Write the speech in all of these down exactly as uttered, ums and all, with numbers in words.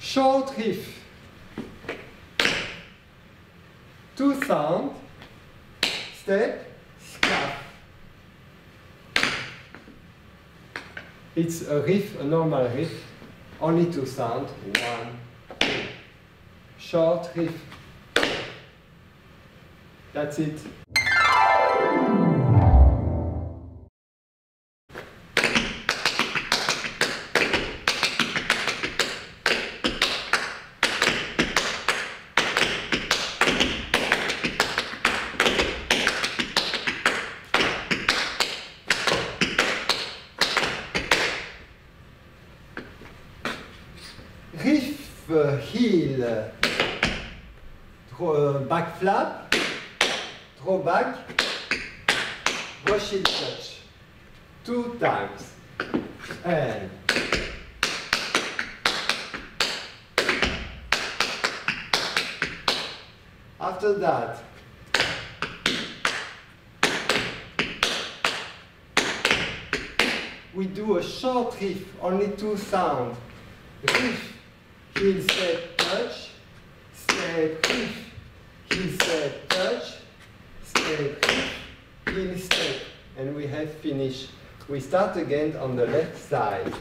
short riff. Two sound, step, scuff. It's a riff, a normal riff, only two sound. One, two. Short riff. That's it. Riff, uh, heel, uh, back flap, draw back, brush heel touch, two times, and after that, we do a short riff, only two sound, riff, heel step touch, step riff, heel step touch, step riff, heel step, and we have finished. We start again on the left side.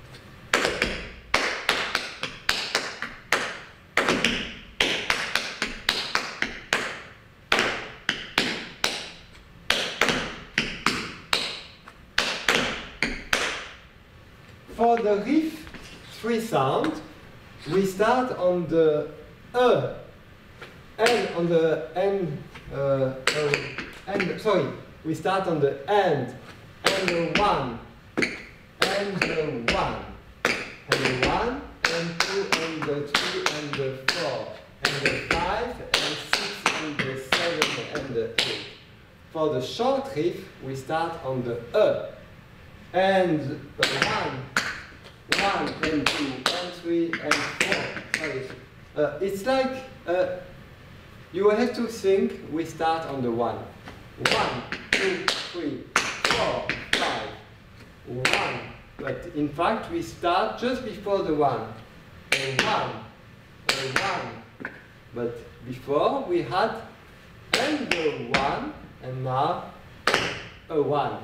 For the riff, three sound. We start on the E, and on the N, uh, uh, and, sorry, we start on the end, and the one, and the one, and the one, and two, and the three, and the four, and the five, and six, and the seven, and the eight. For the short riff, we start on the E, and the one, one, and two, and three, and four. Sorry. Uh, it's like uh, you have to think we start on the one. One, two, three, four, five. One. But in fact, we start just before the one. A one. A one. But before we had and the one, and now a one.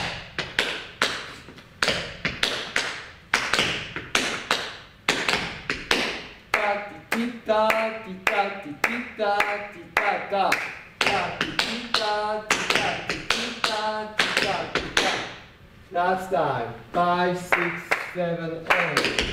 Ta ti ta ti ti ta ti ta ta ta ti ti ta ti ta ti ti ta ti ta ti ta. Last time. Five, six, seven, eight.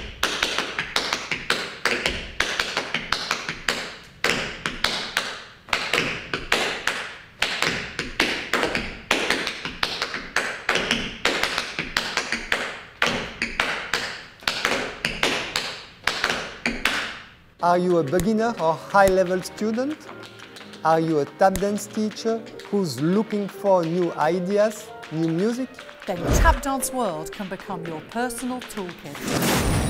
Are you a beginner or high-level student? Are you a tap dance teacher who's looking for new ideas, new music? Then Tap Dance World can become your personal toolkit.